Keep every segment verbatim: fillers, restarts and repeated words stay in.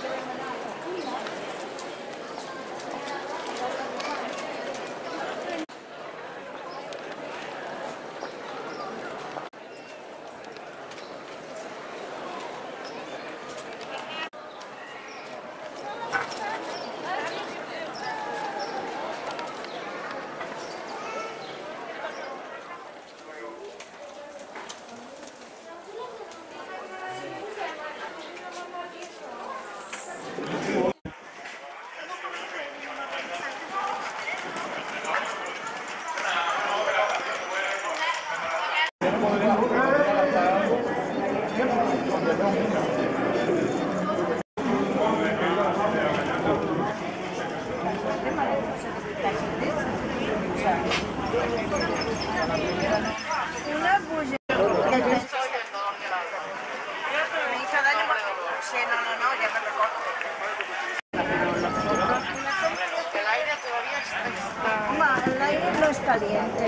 El aire no es caliente.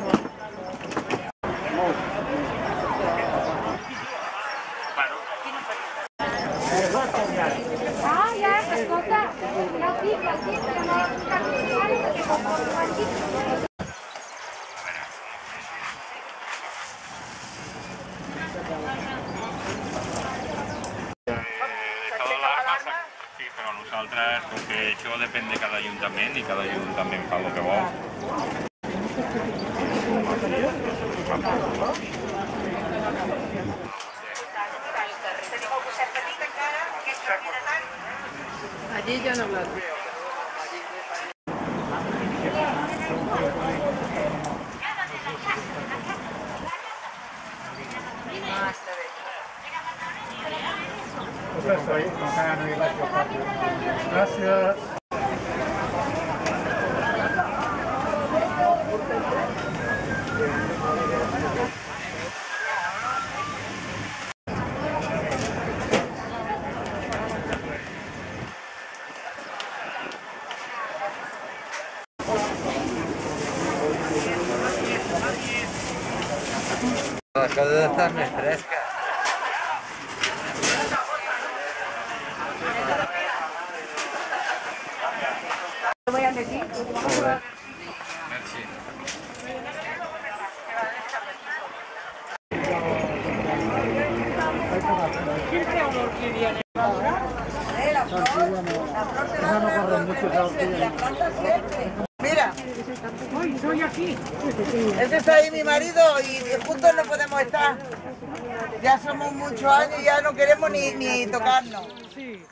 Ah, ya, escolta. No pica, sí, pero no que comporta aquí. Sí, però nosaltres, com que això depèn de cada ajuntament i cada ajuntament fa el que vol. Allí ja no blat. Gràcies. Les coses estan més fresques. Lo voy a decir. Merci. Siempre olor que viene. La flor, la flor te va a dar dos meses, la planta siempre. Mira, Hoy soy aquí. ese está ahí mi marido y juntos no podemos estar. Ya somos muchos años y ya no queremos ni, ni tocarnos. Sí.